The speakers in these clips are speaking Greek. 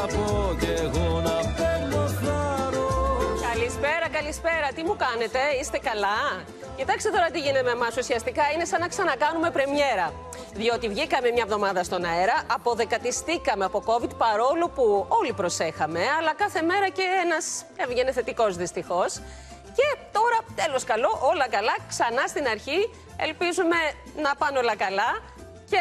να πω κι εγώ να παίρνω θάρρος. Καλησπέρα, καλησπέρα. Τι μου κάνετε, είστε καλά? Κοιτάξτε τώρα τι γίνεται με εμάς. Ουσιαστικά είναι σαν να ξανακάνουμε πρεμιέρα. Διότι βγήκαμε μια εβδομάδα στον αέρα, αποδεκατιστήκαμε από COVID παρόλο που όλοι προσέχαμε, αλλά κάθε μέρα και ένας έβγαινε θετικός δυστυχώς. Και τώρα, τέλος καλό, όλα καλά, ξανά στην αρχή. Ελπίζουμε να πάνε όλα καλά. Και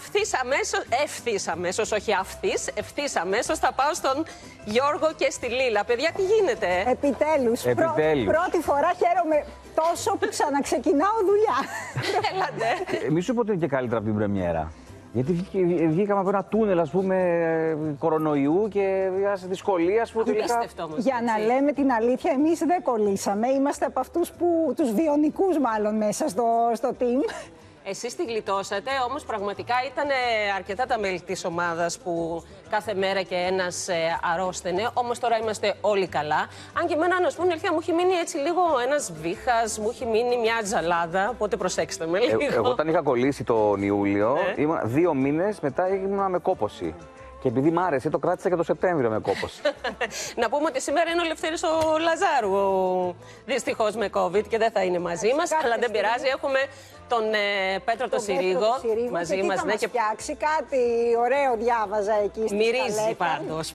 ευθύς αμέσως θα πάω στον Γιώργο και στη Λίλα. Παιδιά, τι γίνεται? Επιτέλους. Πρώτη φορά χαίρομαι τόσο που ξαναξεκινάω δουλειά. Έλατε. Μη σου πω ότι είναι και καλύτερα από την πρεμιέρα. Γιατί βγήκαμε από ένα τούνελ, ας πούμε, κορονοϊού και δυσκολία, ας πούμε, τελικά. Για να λέμε την αλήθεια, εμείς δεν κολλήσαμε. Είμαστε από αυτούς που, τους βιονικούς μάλλον, μέσα στο team. Εσείς τη γλιτώσατε, όμως πραγματικά ήταν αρκετά τα μέλη της ομάδας που κάθε μέρα και ένας αρρώστενε. Όμως τώρα είμαστε όλοι καλά. Αν και εμένα, να σου πω, αλήθεια, μου έχει μείνει έτσι λίγο ένας βήχας, μου έχει μείνει μια τζαλάδα. Οπότε προσέξτε με λίγο. Εγώ όταν είχα κολλήσει τον Ιούλιο, 2 μήνες μετά ήμουν με κόπωση. Και επειδή μ' άρεσε, το κράτησα και το Σεπτέμβριο με κόπωση. Να πούμε ότι σήμερα είναι ο Λευτέρης ο Λαζάρου, δυστυχώς με COVID και δεν θα είναι μαζί μας. Αλλά δεν πειράζει, έχουμε τον Πέτρο τον Συρίγο μαζί μας. Και φτιάξει κάτι ωραίο, διάβαζα εκεί. Μυρίζει πάντως.